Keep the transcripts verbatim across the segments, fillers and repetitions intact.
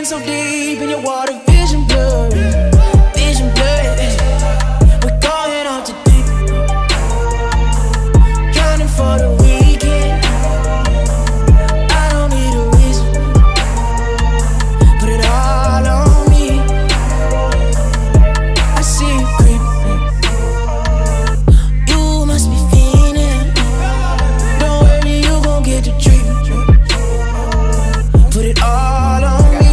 so deep in your water, vision blurry, vision blurry. We're going off too deep, drowning for the weekend. I don't need a reason, put it all on me. I see you creeping, you must be fiending. Don't worry, you gon' get the treatment, put it all on me.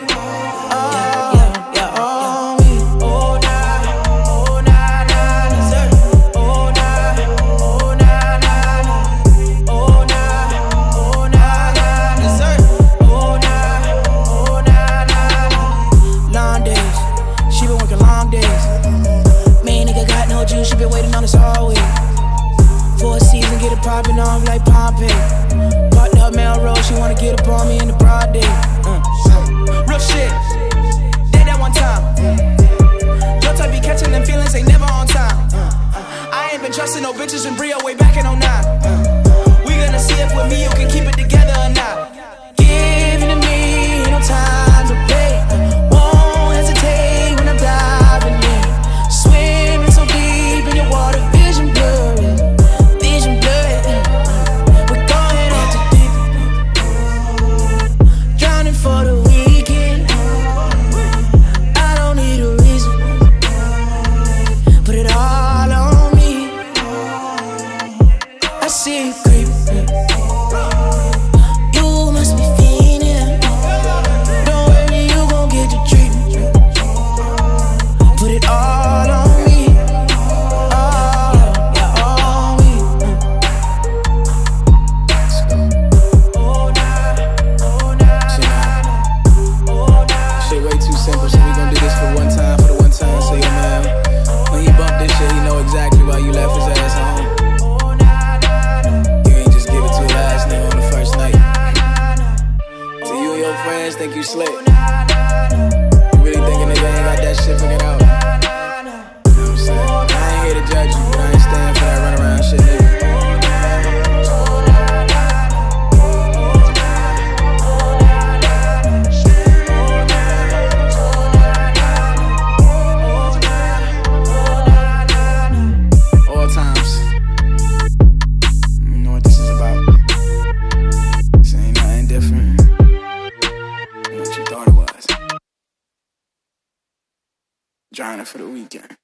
She been waiting on us all week. For a season, get it poppin' off like Pompeii. Parked up Melrose, she wanna get up on me in the broad day. uh. Real shit, did that one time. Your type be catching them feelings, they never on time. I ain't been trusting no bitches in Brio way back in oh nine. We gonna see if with me you can keep it together or not. Give it to me, ain't no time to play. Won't hesitate when I'm diving in. Swimming so deep in your water, vision blurry, vision blurry. We're going off too deep, drowning for the weekend. I don't need a reason, put it all on me. I see you creeping, you must be fiending. Don't worry, you gon' get the treatment, put it all on me. Simple, so we gon' do this for one time, for the one time. So your man, when he bump this shit, he know exactly why you left his ass home. You ain't just give it to a last nigga on the first night. So you and your friends think you slick. You really think a nigga ain't got that shit figured out? You know what I'm saying? I ain't here to judge you, but I ain't stand for that runaround shit, nigga. Drowning for the weekend.